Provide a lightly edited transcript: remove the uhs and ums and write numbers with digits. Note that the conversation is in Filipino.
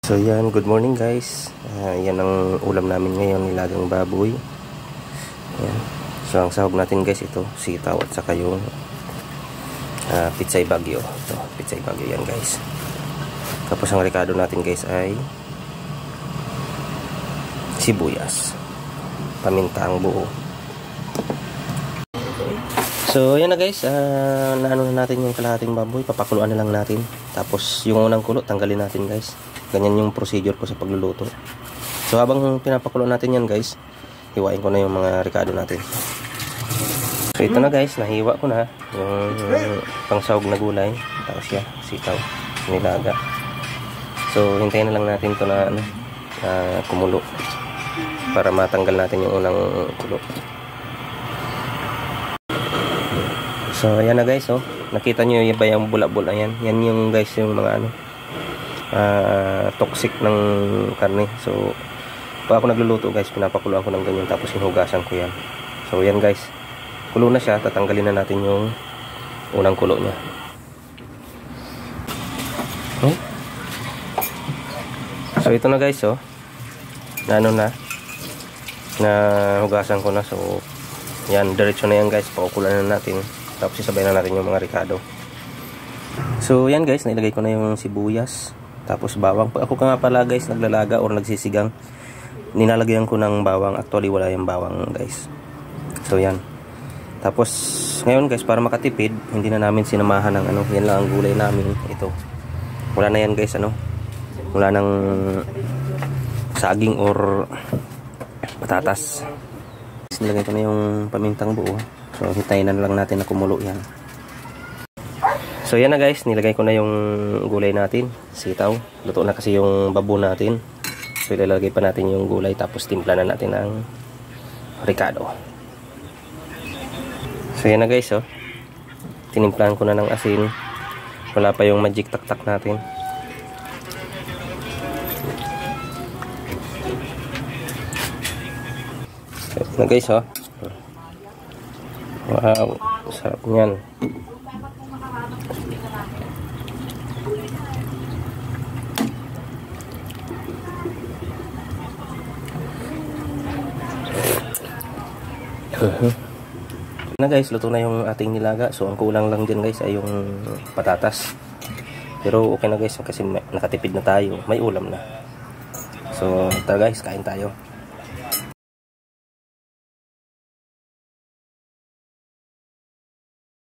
So yan, good morning guys. Yan ang ulam namin ngayon, nilagang baboy. Yan. So ang sahog natin guys, ito sitaw at saka yung pitsay bagyo. Ito, pitsay bagyo yan guys. Tapos ang rekado natin guys ay sibuyas, paminta ang buo. So yan na guys, naano na natin yung kalahating baboy, papakuluan na lang natin. Tapos yung unang kulo tanggalin natin guys. Ganyan yung procedure ko sa pagluluto. So habang pinapakuluan natin yan guys, hiwain ko na yung mga rekado natin. So ito na guys, nahiwa ko na yung pangsahog na gulay. Tapos yan, sitaw, nilaga. So hintayin na lang natin ito na kumulo para matanggal natin yung unang kulo. So ayan na guys, oh. Nakita nyo yung ba yung bula-bula yan. Yan yung guys yung mga toxic ng karne. So pag ako nagluluto guys, pinapakuluan ko ng ganyan, tapos hinugasan ko yan. So yan guys, kulo na siya. Tatanggalin na natin yung unang kulo nya. Okay. So ito na guys, oh. Na hugasan ko na. So yan, diretso na yan guys. Pakukulan na natin. Tapos isabay na natin yung mga rekado. So yan guys, nailagay ko na yung sibuyas, tapos bawang. Ako ka nga pala guys naglalaga or nagsisigang, nilalagyan ko ng bawang. Actually wala yung bawang guys. So yan. Tapos ngayon guys, para makatipid, hindi na namin sinamahan ng yan lang ang gulay namin. Ito, wala na yan guys, wala nang saging or patatas. Nilagay ko na yung pamintang buo. So hintayin na lang natin na kumulo yan. So yan na guys, nilagay ko na yung gulay natin, sitaw. Luto na kasi yung babo natin. So ilalagay pa natin yung gulay, tapos timpla na natin ang rekado. So yan na guys, oh. Tinimplahan ko na ng asin. Wala pa yung magic taktak natin. So yan na guys, oh. Wow, sarap niyan. Na guys, luto na yung ating nilaga. So ang kulang lang din guys ay yung patatas. Pero okay na guys kasi nakatipid na tayo, may ulam na. So tara guys, kain tayo.